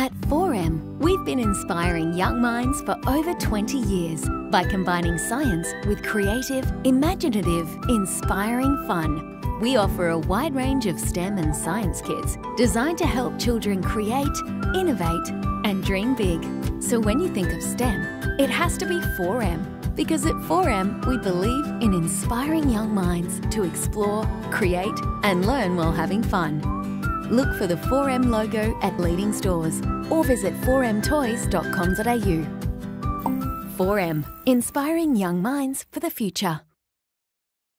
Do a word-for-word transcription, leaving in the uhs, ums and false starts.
At four M, we've been inspiring young minds for over twenty years by combining science with creative, imaginative, inspiring fun. We offer a wide range of STEM and science kits designed to help children create, innovate, and dream big. So when you think of STEM, it has to be four M, because at four M, we believe in inspiring young minds to explore, create, and learn while having fun. Look for the four M logo at leading stores or visit four m toys dot com dot a u. four M, inspiring young minds for the future.